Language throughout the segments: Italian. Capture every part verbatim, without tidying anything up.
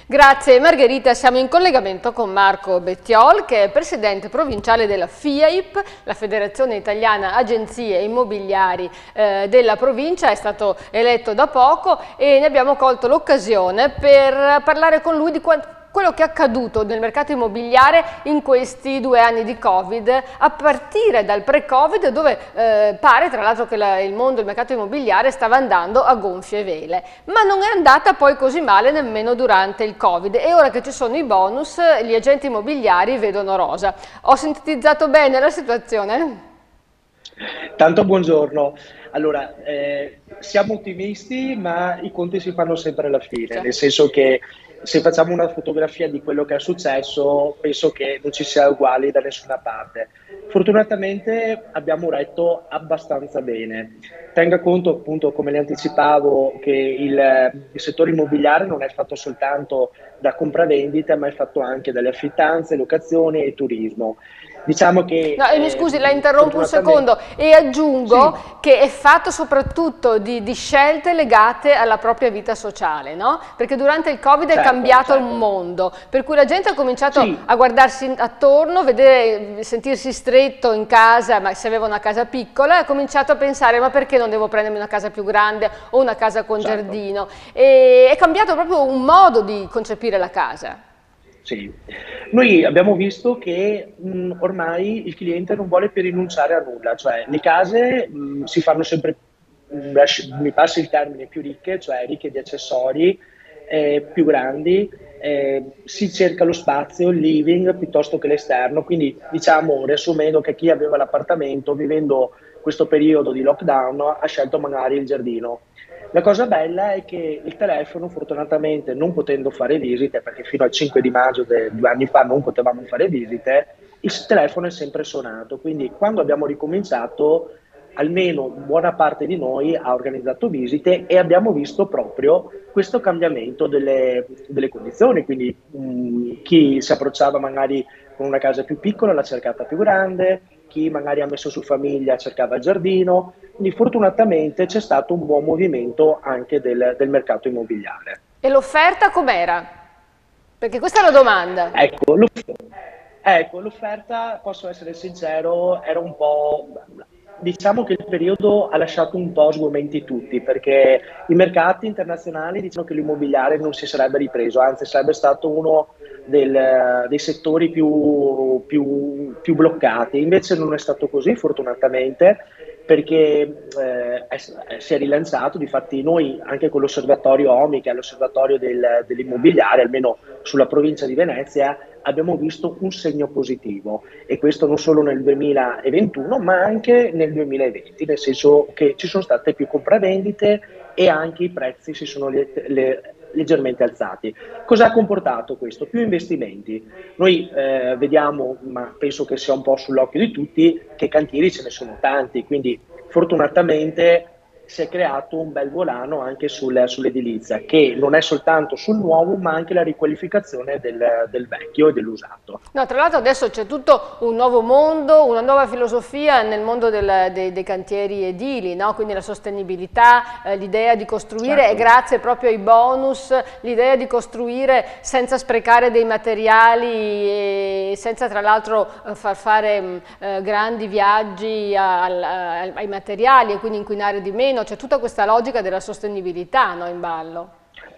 Grazie Margherita, siamo in collegamento con Marco Bettiol, che è presidente provinciale della FIAIP, la Federazione Italiana Agenzie Immobiliari eh, della provincia. È stato eletto da poco e ne abbiamo colto l'occasione per parlare con lui di quanto quello che è accaduto nel mercato immobiliare in questi due anni di Covid, a partire dal pre-Covid, dove eh, pare tra l'altro che la, il mondo, il mercato immobiliare stava andando a gonfie vele, ma non è andata poi così male nemmeno durante il Covid, e ora che ci sono i bonus gli agenti immobiliari vedono rosa. Ho sintetizzato bene la situazione? Tanto buongiorno. Allora, eh, siamo ottimisti, ma i conti si fanno sempre alla fine, Cioè. nel senso che se facciamo una fotografia di quello che è successo, penso che non ci sia uguali da nessuna parte. Fortunatamente abbiamo retto abbastanza bene. Tenga conto, appunto, come le anticipavo, che il, il settore immobiliare non è fatto soltanto da compravendita, ma è fatto anche dalle affittanze, locazioni e turismo. Diciamo che No, e mi scusi, la ehm, interrompo un fortunatamente secondo e aggiungo sì, che è fatto soprattutto di, di scelte legate alla propria vita sociale, no? Perché durante il Covid è certo, cambiato il certo. mondo, per cui la gente ha cominciato Sì, a guardarsi attorno, vedere, sentirsi stretto in casa, ma se aveva una casa piccola, ha cominciato a pensare: ma perché non devo prendermi una casa più grande o una casa con certo. giardino? E è cambiato proprio un modo di concepire la casa. Sì, noi abbiamo visto che mh, ormai il cliente non vuole più rinunciare a nulla, cioè le case mh, si fanno sempre, mh, lasci- mi passi il termine, più ricche, cioè ricche di accessori, eh, più grandi, eh, si cerca lo spazio, il living piuttosto che l'esterno, quindi diciamo, riassumendo, che chi aveva l'appartamento, vivendo questo periodo di lockdown, ha scelto magari il giardino. La cosa bella è che il telefono, fortunatamente, non potendo fare visite, perché fino al cinque di maggio di due anni fa non potevamo fare visite, il telefono è sempre suonato. Quindi quando abbiamo ricominciato, almeno buona parte di noi ha organizzato visite e abbiamo visto proprio questo cambiamento delle, delle condizioni. Quindi mh, chi si approcciava magari con una casa più piccola l'ha cercata più grande, chi magari ha messo su famiglia cercava il giardino, quindi fortunatamente c'è stato un buon movimento anche del, del mercato immobiliare. E l'offerta com'era? Perché questa è la domanda. Ecco, l'off- ecco, l'offerta, posso essere sincero, era un po'. Diciamo che il periodo ha lasciato un po' sgomenti tutti, perché i mercati internazionali dicono che l'immobiliare non si sarebbe ripreso, anzi sarebbe stato uno del- dei settori più, più- più bloccati. Invece non è stato così, fortunatamente, perché eh, è- si è rilanciato. Difatti noi anche con l'osservatorio OMI, che è l'osservatorio del- dell'immobiliare, almeno sulla provincia di Venezia, abbiamo visto un segno positivo, e questo non solo nel duemilaventuno ma anche nel duemilaventi, nel senso che ci sono state più compravendite e anche i prezzi si sono le- le- leggermente alzati. Cosa ha comportato questo? Più investimenti. Noi eh, vediamo, ma penso che sia un po' sull'occhio di tutti, che cantieri ce ne sono tanti, quindi fortunatamente si è creato un bel volano anche sul- sull'edilizia, che non è soltanto sul nuovo, ma anche la riqualificazione del, del vecchio e dell'usato. No, tra l'altro adesso c'è tutto un nuovo mondo, una nuova filosofia nel mondo del- dei, dei cantieri edili, no? Quindi la sostenibilità, eh, l'idea di costruire, e Certo, grazie proprio ai bonus, l'idea di costruire senza sprecare dei materiali e senza tra l'altro eh, far fare mh, eh, grandi viaggi a- al- a- ai materiali e quindi inquinare di meno. C'è tutta questa logica della sostenibilità, no, in ballo.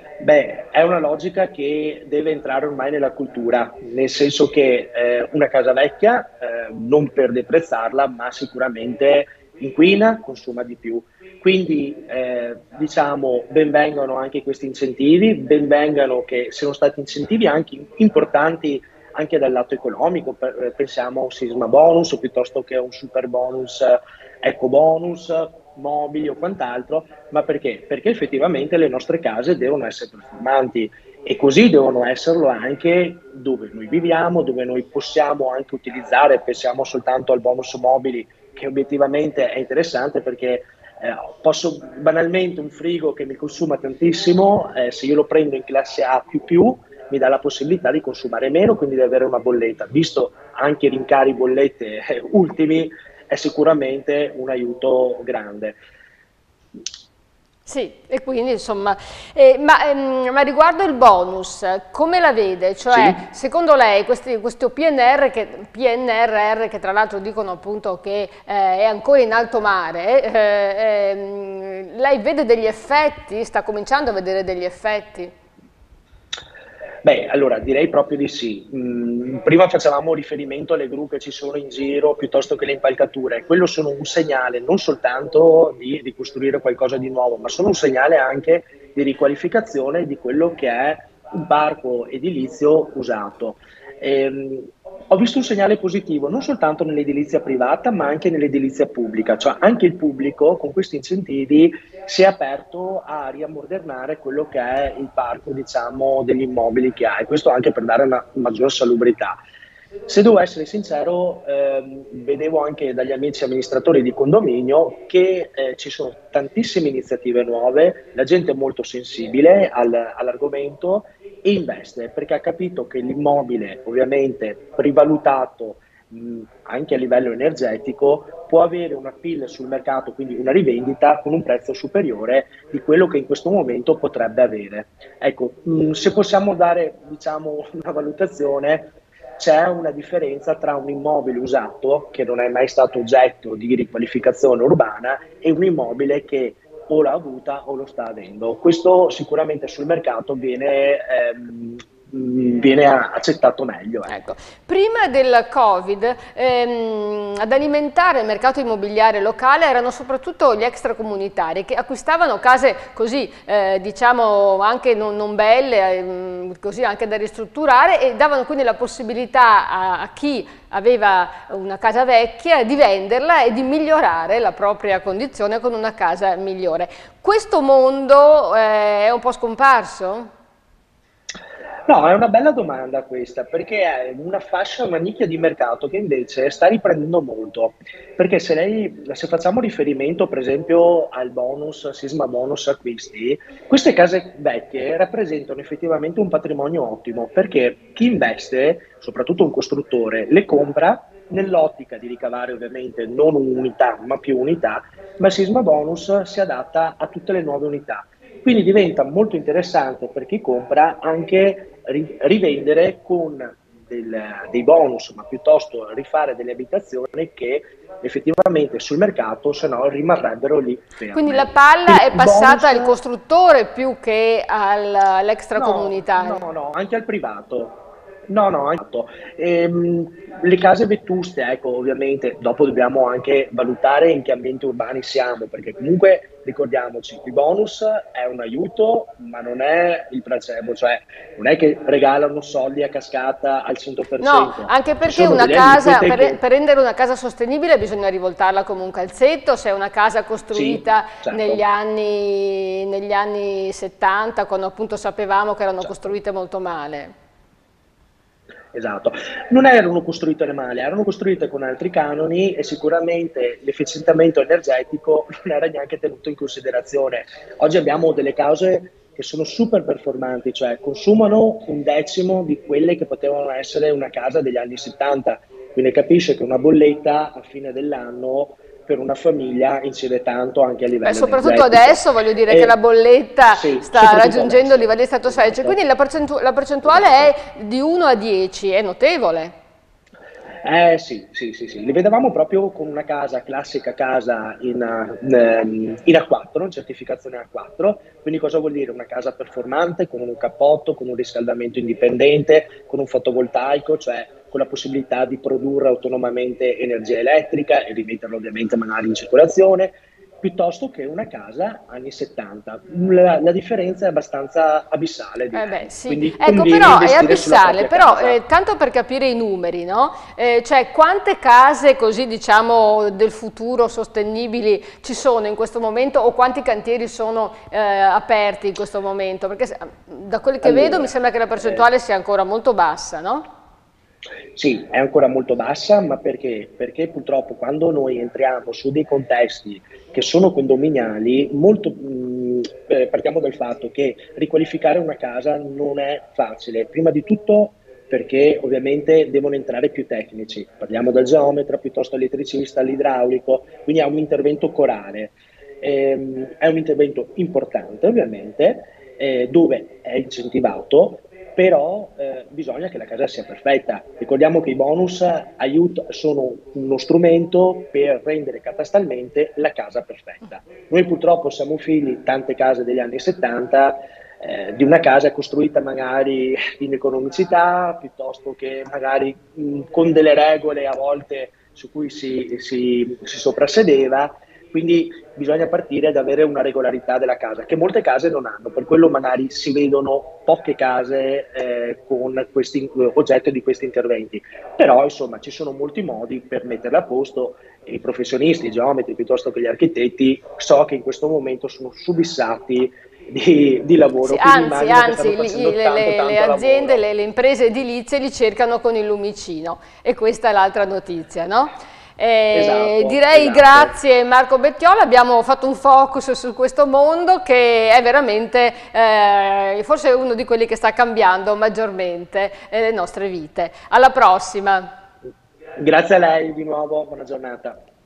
beh, è una logica che deve entrare ormai nella cultura, nel senso che eh, una casa vecchia, eh, non per deprezzarla, ma sicuramente inquina, consuma di più. Quindi eh, diciamo benvengano anche questi incentivi, benvengano che siano stati incentivi anche importanti anche dal lato economico. Per- pensiamo a un sisma bonus o piuttosto che a un super bonus, eh, eco bonus, mobili o quant'altro. Ma perché? Perché effettivamente le nostre case devono essere performanti, e così devono esserlo anche dove noi viviamo, dove noi possiamo anche utilizzare. Pensiamo soltanto al bonus mobili, che obiettivamente è interessante perché eh, posso banalmente un frigo che mi consuma tantissimo, eh, se io lo prendo in classe A++, mi dà la possibilità di consumare meno, quindi di avere una bolletta. Visto anche i rincari bollette eh, ultimi, è sicuramente un aiuto grande. Sì, e quindi insomma, eh, ma, ehm, ma riguardo il bonus, come la vede? Sì? Cioè, secondo lei questi, questo P N R che, P N R R che tra l'altro dicono appunto che eh, è ancora in alto mare, eh, ehm, lei vede degli effetti? Sta cominciando a vedere degli effetti? Beh, allora direi proprio di sì. Mm, prima facevamo riferimento alle gru che ci sono in giro piuttosto che le impalcature. Quello sono un segnale non soltanto di ricostruire qualcosa di nuovo, ma sono un segnale anche di riqualificazione di quello che è un parco edilizio usato. Ehm, Ho visto un segnale positivo non soltanto nell'edilizia privata, ma anche nell'edilizia pubblica, cioè anche il pubblico con questi incentivi si è aperto a riammodernare quello che è il parco, diciamo, degli immobili che ha, e questo anche per dare una maggior salubrità. Se devo essere sincero, ehm, vedevo anche dagli amici amministratori di condominio che eh, ci sono tantissime iniziative nuove, la gente è molto sensibile al- all'argomento e investe perché ha capito che l'immobile, ovviamente rivalutato mh, anche a livello energetico, può avere una appeal sul mercato, quindi una rivendita con un prezzo superiore di quello che in questo momento potrebbe avere. Ecco, mh, se possiamo dare, diciamo, una valutazione, c'è una differenza tra un immobile usato, che non è mai stato oggetto di riqualificazione urbana, e un immobile che o l'ha avuta o lo sta avendo. Questo sicuramente sul mercato viene, ehm, viene accettato meglio. Ecco. Ecco, prima del Covid, ehm, ad alimentare il mercato immobiliare locale erano soprattutto gli extracomunitari che acquistavano case così, eh, diciamo, anche non, non belle, ehm, così anche da ristrutturare, e davano quindi la possibilità a, a chi aveva una casa vecchia di venderla e di migliorare la propria condizione con una casa migliore. Questo mondo eh, è un po' scomparso? No, è una bella domanda questa, perché è una fascia, una nicchia di mercato che invece sta riprendendo molto. Perché se lei, se facciamo riferimento per esempio al bonus, sisma bonus acquisti, queste case vecchie rappresentano effettivamente un patrimonio ottimo, perché chi investe, soprattutto un costruttore, le compra nell'ottica di ricavare ovviamente non un'unità, ma più unità, ma il sisma bonus si adatta a tutte le nuove unità. Quindi diventa molto interessante per chi compra anche ri- rivendere con del- dei bonus, ma piuttosto rifare delle abitazioni che effettivamente sul mercato se no rimarrebbero lì Quindi ferme. la palla Quindi è il passata bonus al costruttore più che al- no, no, all'extracomunitario. no, anche al privato. No, no, anche ehm, le case vetuste, ecco, ovviamente, dopo dobbiamo anche valutare in che ambienti urbani siamo, perché comunque ricordiamoci, il bonus è un aiuto, ma non è il placebo, cioè non è che regalano soldi a cascata al No, cento per cento, anche ci perché sono una delle casa, aliquote per, che per rendere una casa sostenibile bisogna rivoltarla come un calzetto, se è una casa sì, costruita negli certo, anni, negli anni settanta, quando appunto sapevamo che erano certo. costruite molto male. Esatto, non erano costruite male, erano costruite con altri canoni e sicuramente l'efficientamento energetico non era neanche tenuto in considerazione. Oggi abbiamo delle case che sono super performanti, cioè consumano un decimo di quelle che potevano essere una casa degli anni settanta, quindi capisce che una bolletta a fine dell'anno per una famiglia incide tanto anche a Beh, livello soprattutto energetico. adesso voglio dire che la E, bolletta sì, sta soprattutto raggiungendo adesso, livelli stratosferici, quindi esatto, la, percentu- la percentuale esatto. è di uno a dieci, è notevole. Eh sì, sì, sì, sì, li vedevamo proprio con una casa, classica casa in, ehm, in A quattro, in certificazione A quattro, quindi cosa vuol dire? Una casa performante con un cappotto, con un riscaldamento indipendente, con un fotovoltaico, cioè con la possibilità di produrre autonomamente energia elettrica e rimetterla ovviamente magari in circolazione, piuttosto che una casa anni settanta. La, la differenza è abbastanza abissale, Eh beh, direi, sì, quindi ecco, conviene però è investire sulla abissale, propria però casa. eh, tanto per capire i numeri, no? Eh, cioè quante case così diciamo del futuro sostenibili ci sono in questo momento o quanti cantieri sono eh, aperti in questo momento? Perché se- da quel che vedo mi Allora, sembra che la eh, percentuale sia ancora molto bassa, no? sì, è ancora molto bassa, ma perché? Perché purtroppo quando noi entriamo su dei contesti che sono condominiali, molto, mh, eh, partiamo dal fatto che riqualificare una casa non è facile. Prima di tutto perché ovviamente devono entrare più tecnici, parliamo dal geometra piuttosto all'elettricista, all'idraulico, quindi è un intervento corale. Ehm, è un intervento importante ovviamente, eh, dove è incentivato, però eh, bisogna che la casa sia perfetta. Ricordiamo che i bonus aiut- sono uno strumento per rendere catastalmente la casa perfetta. Noi purtroppo siamo figli di tante case degli anni settanta, eh, di una casa costruita magari in economicità, piuttosto che magari mh, con delle regole a volte su cui si, si, si soprassedeva. Quindi bisogna partire ad avere una regolarità della casa, che molte case non hanno, per quello magari si vedono poche case eh, con questi, oggetto di questi interventi. Però insomma ci sono molti modi per metterla a posto e i professionisti, i geometri piuttosto che gli architetti, so che in questo momento sono subissati di, di Sì, lavoro, quindi anzi, immagino che stanno anzi, li- facendo le, tanto le- le tanto aziende, lavoro. le, le imprese edilizie li cercano con il lumicino e questa è l'altra notizia, no? Eh, Esatto, direi esatto. grazie Marco Bettiola, abbiamo fatto un focus su questo mondo che è veramente eh, forse uno di quelli che sta cambiando maggiormente eh, le nostre vite. Alla prossima! Grazie a lei di nuovo, buona giornata.